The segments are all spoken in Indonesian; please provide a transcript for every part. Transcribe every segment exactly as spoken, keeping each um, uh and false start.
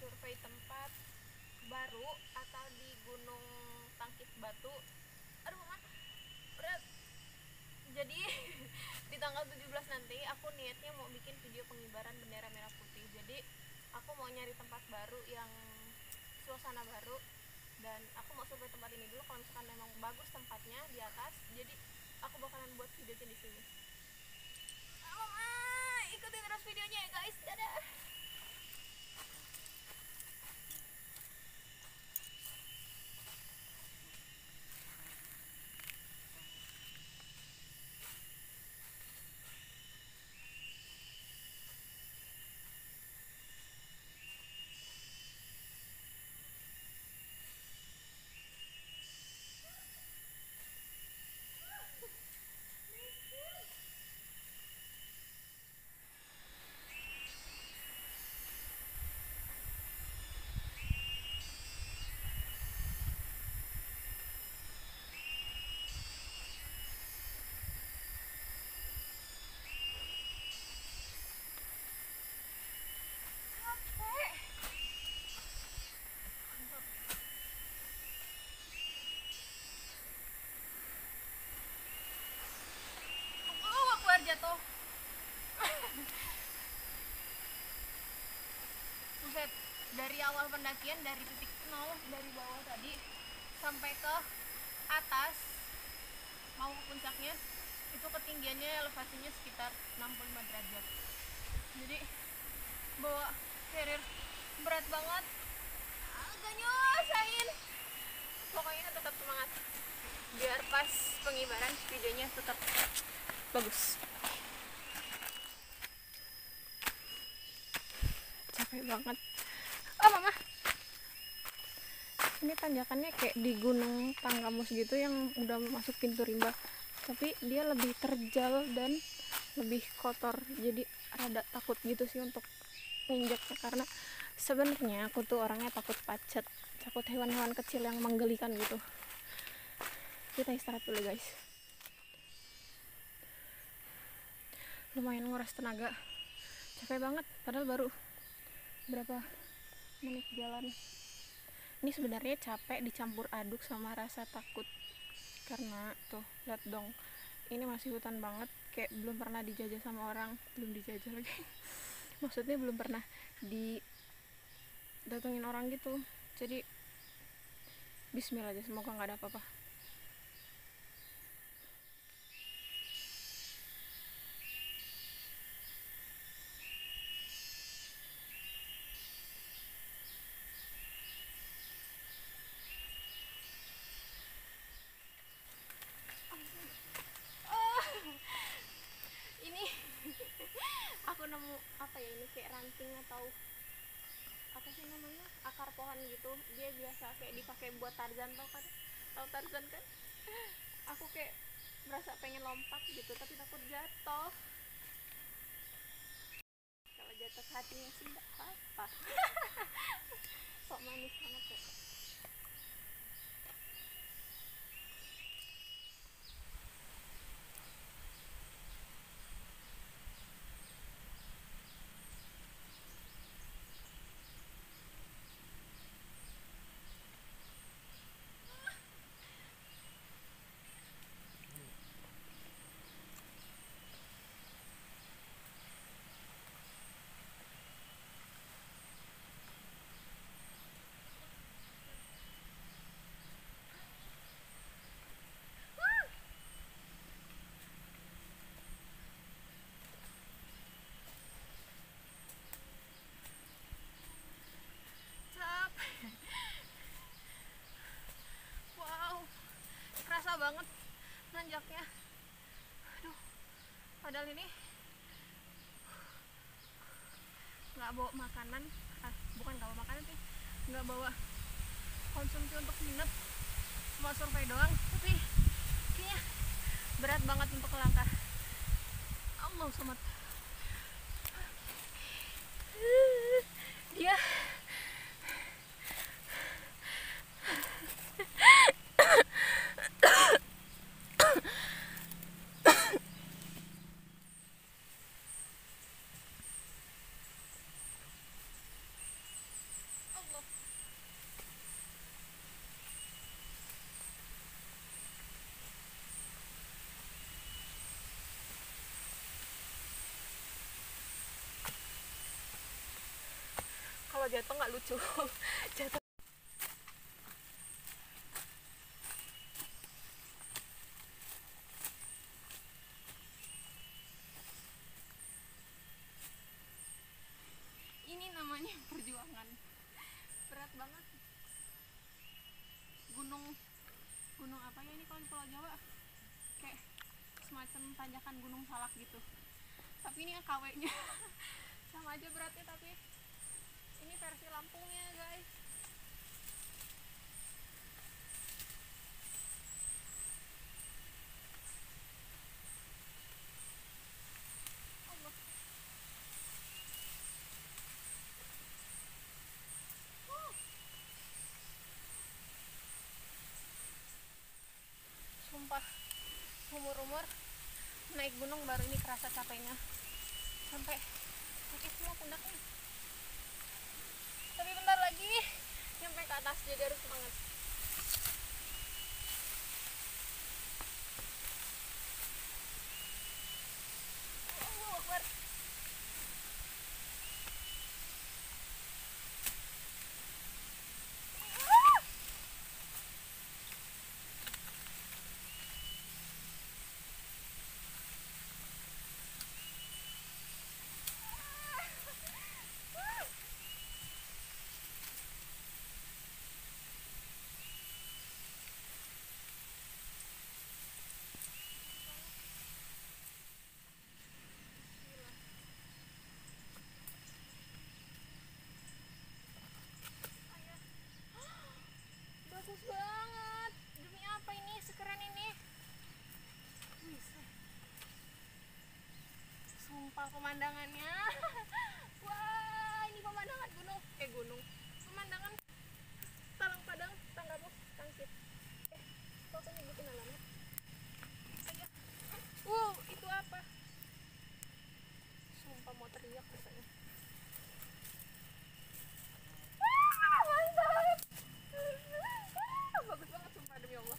survei tempat baru atau di Gunung Tangkis Batu. Aduh mama berat. Jadi di tanggal tujuh belas nanti aku niatnya mau bikin video pengibaran bendera merah putih. Jadi aku mau nyari tempat baru yang suasana baru, dan aku mau survei tempat ini dulu. Kalau misalkan memang bagus tempatnya di atas, jadi aku bakalan buat videonya di sini. Ah, mama, ikutin terus videonya ya guys. Dadah. Oh, aku aja jatuh. Buset, dari awal pendakian, dari titik nol, dari bawah tadi sampai ke atas mau ke puncaknya, itu ketinggiannya elevasinya sekitar enam puluh lima derajat. Jadi bawa carrier berat banget, agak nyusahin. Pokoknya tetap semangat biar pas pengibaran videonya tetap bagus. Capek banget. Oh mama, ini tanjakannya kayak di Gunung Tanggamus gitu yang udah masuk pintu rimba, tapi dia lebih terjal dan lebih kotor, jadi rada takut gitu sih untuk nginjeknya. Karena sebenarnya aku tuh orangnya takut pacet, takut hewan-hewan kecil yang menggelikan gitu. Kita istirahat dulu guys, lumayan nguras tenaga, capek banget padahal baru berapa menit jalan. Ini sebenarnya capek dicampur aduk sama rasa takut, karena tuh lihat dong, ini masih hutan banget, kayak belum pernah dijajah sama orang, belum dijajah lagi maksudnya belum pernah didatengin orang gitu. Jadi bismillah aja, semoga nggak ada apa-apa. Ini aku nemu apa ya, ini kayak ranting atau apa sih namanya, akar pohon gitu. Dia biasa kayak dipakai buat Tarzan, tau kan, tau Tarzan kan. Aku kayak merasa pengen lompat gitu, tapi takut jatuh. Kalau jatuh hatinya sih nggak apa-apa. Sok manis banget ya. Wow, kerasa banget nanjaknya. Aduh, padahal ini nggak bawa makanan, ah, bukan nggak bawa makanan sih, nggak bawa konsumsi untuk nginep, cuma survei doang, tapi kayaknya berat banget untuk langkah. Allah somat, dia jatuh nggak lucu. Jatuh. Ini namanya perjuangan, berat banget. Gunung gunung apa ya ini kalau di Pulau Jawa, kayak semacam tanjakan Gunung Salak gitu, tapi ini K W nya sama aja beratnya, tapi ini versi Lampungnya guys. Allah. Uh. Sumpah, umur-umur naik gunung baru ini kerasa capeknya, sampai sakit semua pundaknya. Tapi bentar lagi nyampe ke atas, jadi harus semangat. Allahu Akbar. Bagus banget. Demi apa ini sekeren ini? Sumpah pemandangannya. Wah, ini pemandangan gunung. Eh gunung. Pemandangan Talang Padang, Tanggapus, Tangkit. Eh, kok aku nyebutin alamat? Ayo. Wow, itu apa? Sumpah mau teriak rasanya. Wah, mantap. Bagus banget sumpah demi Allah.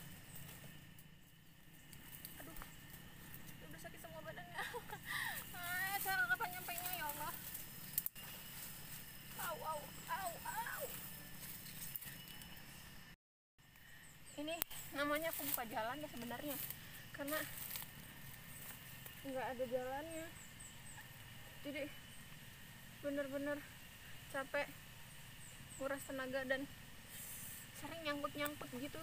Aduh, udah sakit semua badannya. Ah, cara kapan nyampainya ya Allah. Au, au, au, au. Ini namanya aku buka jalan ya sebenarnya, karena nggak ada jalannya. Jadi bener-bener capek, nguras tenaga, dan sering nyangkut-nyangkut gitu.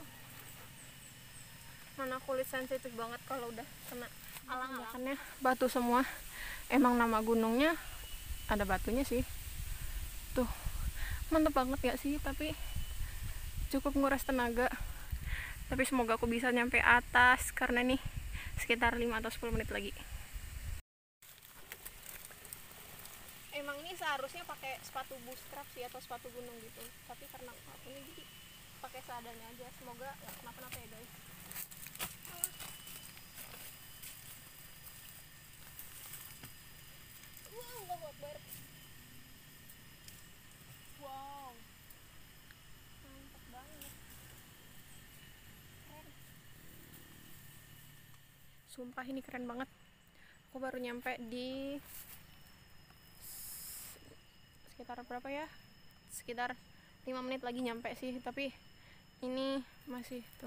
Mana kulit sensitif banget kalau udah kena alang-alangannya batu semua. Emang nama gunungnya ada batunya sih. Tuh, mantep banget ya sih, tapi cukup nguras tenaga. Tapi semoga aku bisa nyampe atas, karena nih sekitar lima atau sepuluh menit lagi. Emang ini seharusnya pakai sepatu bootstrap sih, atau sepatu gunung gitu, tapi karena aku ini jadi pakai seadanya aja. Semoga nggak kenapa-napa ya guys. Wow, Allahu Akbar. Wow, mantap banget, keren. Sumpah ini keren banget. Aku baru nyampe di sekitar berapa ya? Sekitar lima menit lagi nyampe sih, tapi ini masih tuh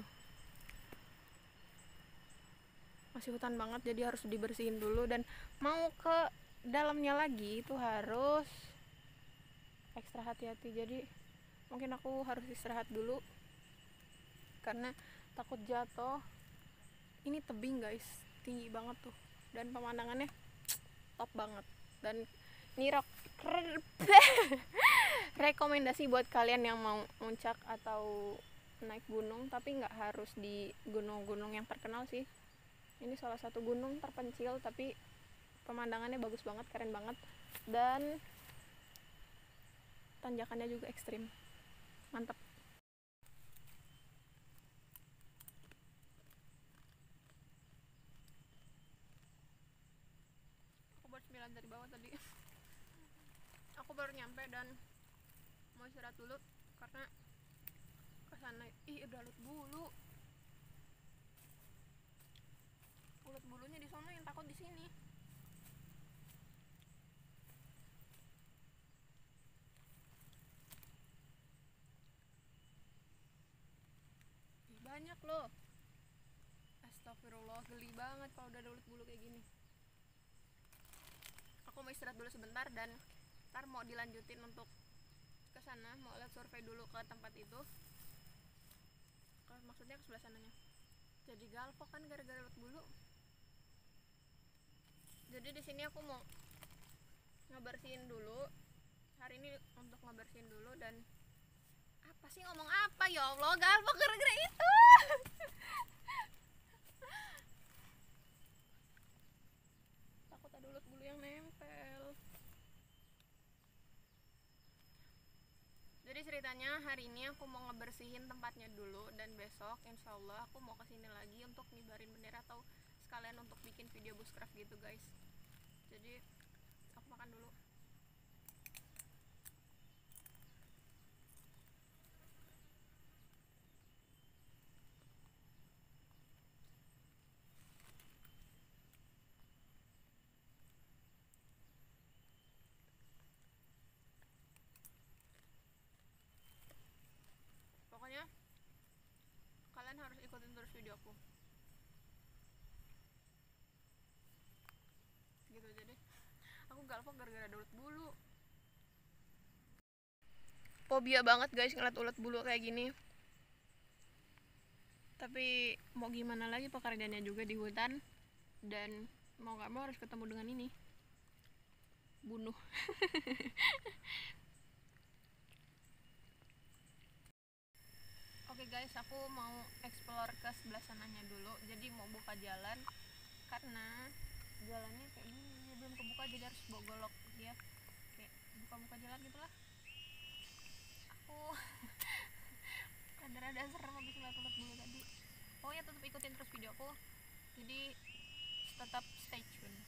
masih hutan banget, jadi harus dibersihin dulu, dan mau ke dalamnya lagi itu harus ekstra hati-hati. Jadi mungkin aku harus istirahat dulu karena takut jatuh. Ini tebing guys, tinggi banget tuh, dan pemandangannya top banget. Dan ini rok rekomendasi buat kalian yang mau muncak atau naik gunung, tapi nggak harus di gunung-gunung yang terkenal sih. Ini salah satu gunung terpencil, tapi pemandangannya bagus banget, keren banget, dan tanjakannya juga ekstrim, mantap. Aku baru sembilan dari bawah tadi. Aku baru nyampe dan mau istirahat dulu karena kesana ih udah ulet bulu. Ulet bulunya di sana, yang takut di sini. banyak loh. Astagfirullah, geli banget kalau udah ada ulat bulu kayak gini. Aku mau istirahat dulu sebentar dan ntar mau dilanjutin untuk ke sana, mau lihat survei dulu ke tempat itu. Ke, maksudnya ke sebelah sananya. Jadi galpok kan gara-gara ulat bulu. Jadi di sini aku mau ngebersihin dulu. Hari ini untuk ngebersihin dulu dan apa sih ngomong apa ya Allah, galpok gara-gara itu. Takut ada ulat bulu yang nempel. Jadi ceritanya hari ini aku mau ngebersihin tempatnya dulu dan besok insya Allah aku mau kesini lagi untuk ngibarin bendera atau sekalian untuk bikin video bushcraft gitu guys. Jadi aku makan dulu. Pokoknya kalian harus ikutin terus videoku. Gitu aja deh. Aku galpok gara-gara ada ulat bulu. Fobia banget guys ngeliat ulat bulu kayak gini. Tapi mau gimana lagi, pekerjaannya juga di hutan dan mau gak mau harus ketemu dengan ini. Bunuh. Oke guys, aku mau explore ke sebelah sananya dulu. Jadi mau buka jalan karena jalannya kayak gini belum kebuka, jadi harus bawa golok dia kayak buka-buka jalan gitulah. Aku rada-rada serem habis ngeliat ulat bulu tadi. Pokoknya tetap ikutin terus videoku, jadi tetap stay tune.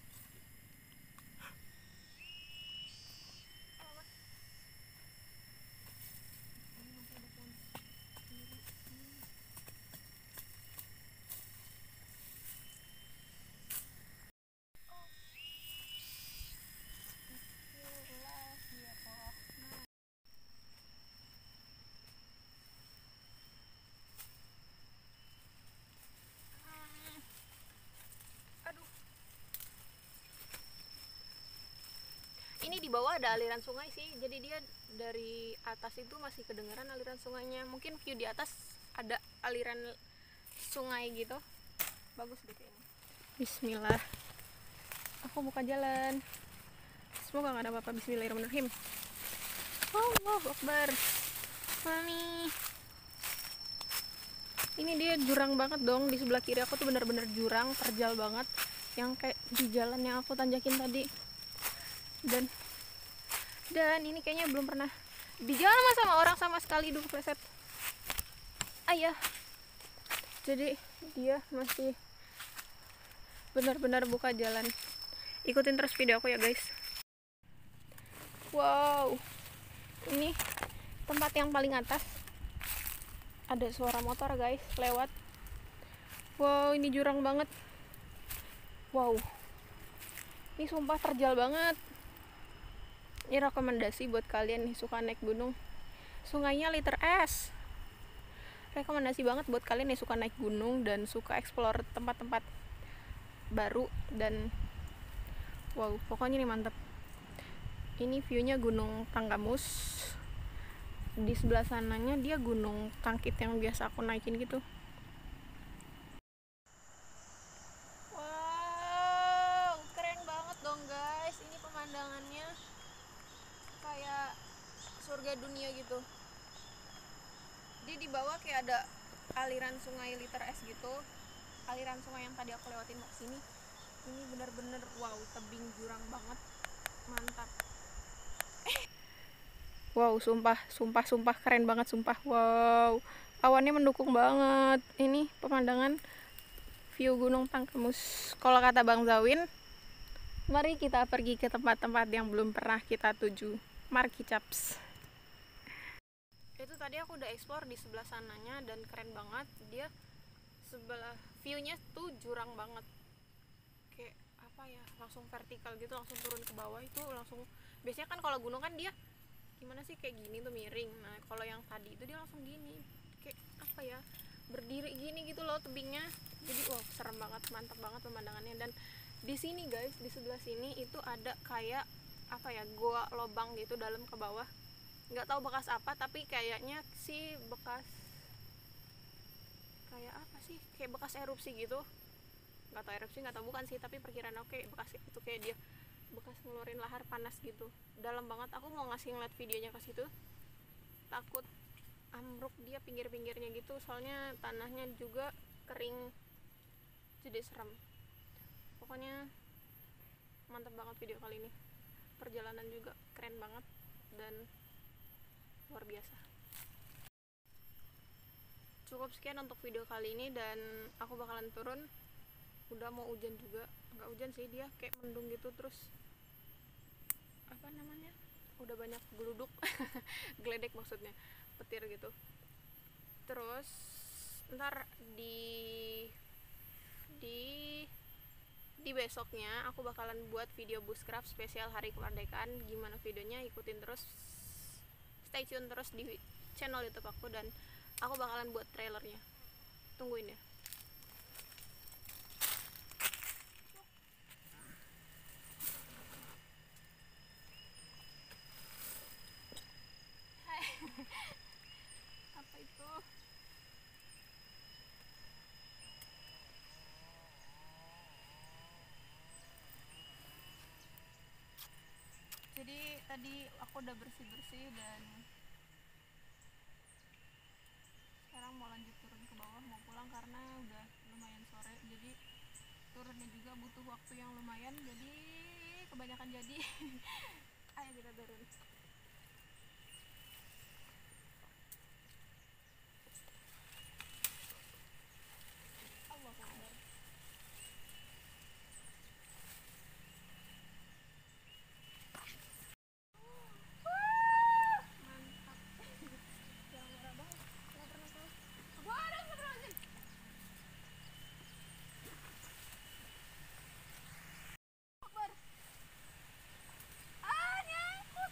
Ini di bawah ada aliran sungai sih, jadi dia dari atas itu masih kedengeran aliran sungainya. Mungkin view di atas ada aliran sungai gitu, bagus deh kayaknya. Bismillah, aku buka jalan, semoga gak ada apa-apa. Bismillahirrahmanirrahim. Allahu Akbar. Mami, ini dia jurang banget dong. Di sebelah kiri aku tuh bener-bener jurang, terjal banget, yang kayak di jalan yang aku tanjakin tadi. Dan dan ini kayaknya belum pernah dijalan sama orang sama sekali. Duh, preset ayah. Jadi dia masih benar-benar buka jalan. Ikutin terus video aku ya guys. Wow, ini tempat yang paling atas. Ada suara motor guys lewat. Wow, ini jurang banget. Wow, ini sumpah terjal banget. Ini rekomendasi buat kalian nih suka naik gunung. Sungainya liter es. Rekomendasi banget buat kalian nih suka naik gunung dan suka explore tempat-tempat baru. Dan wow, pokoknya ini mantep. Ini viewnya Gunung Tanggamus. Di sebelah sananya dia Gunung Tangkit yang biasa aku naikin gitu. Wow, keren banget dong guys. Ini pemandangannya kayak surga dunia gitu. Dia di bawah kayak ada aliran sungai liter es gitu. Aliran sungai yang tadi aku lewatin ke sini. Ini bener-bener wow, tebing jurang banget. Mantap. Wow, sumpah, sumpah, sumpah keren banget sumpah. Wow, awannya mendukung banget. Ini pemandangan view Gunung Tanggamus. Kalau kata Bang Zawin, mari kita pergi ke tempat-tempat yang belum pernah kita tuju. Marki Caps. Itu tadi aku udah explore di sebelah sananya dan keren banget. Dia sebelah viewnya tuh jurang banget. Kayak apa ya? Langsung vertikal gitu, langsung turun ke bawah itu langsung. Biasanya kan kalau gunung kan dia gimana sih kayak gini tuh miring. Nah, kalau yang tadi itu dia langsung gini. Kayak apa ya? berdiri gini gitu loh tebingnya. Jadi wow, serem banget, mantap banget pemandangannya. Dan di sini guys, di sebelah sini itu ada kayak apa ya, goa lobang gitu dalam ke bawah. Nggak tahu bekas apa, tapi kayaknya sih bekas kayak apa sih, kayak bekas erupsi gitu. Nggak tahu erupsi, nggak tahu bukan sih, tapi perkiraan oke okay, bekas itu kayak dia bekas ngeluarin lahar panas gitu. Dalam banget. Aku mau ngasih ngeliat videonya ke situ, takut ambruk dia pinggir-pinggirnya gitu, soalnya tanahnya juga kering, jadi serem. Pokoknya mantap banget video kali ini, perjalanan juga keren banget dan luar biasa. Cukup sekian untuk video kali ini, dan aku bakalan turun. Udah mau hujan juga, nggak hujan sih, dia kayak mendung gitu, terus apa namanya, udah banyak geluduk geledek maksudnya, petir gitu. Terus ntar di di di besoknya aku bakalan buat video bushcraft spesial hari kemerdekaan. Gimana videonya, ikutin terus, stay tune terus di channel YouTube aku, dan aku bakalan buat trailernya, tungguin ya. Apa itu? Jadi tadi aku udah bersih-bersih dan sekarang mau lanjut turun ke bawah, mau pulang karena udah lumayan sore. Jadi turunnya juga butuh waktu yang lumayan, jadi kebanyakan jadi ayo kita turun. Allah Akbar. Mantap. Jangan marah banget, nggak pernah tahu. Waduh, astagfirullahaladzim. Akbar. Ah, nyangkut.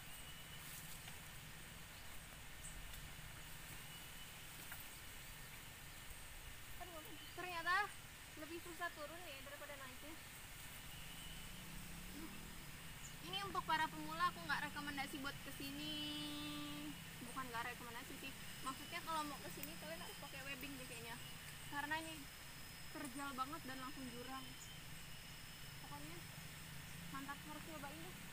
Aduh, ternyata lebih susah turun ya daripada naiknya. Ini untuk para pemula, aku nggak rekomendasi buat kesini. Bukan nggak rekomendasi sih, maksudnya kalau mau kesini kalian harus pakai webbing deh kayaknya, karena ini terjal banget dan langsung jurang. Pokoknya mantap, harus cobain deh.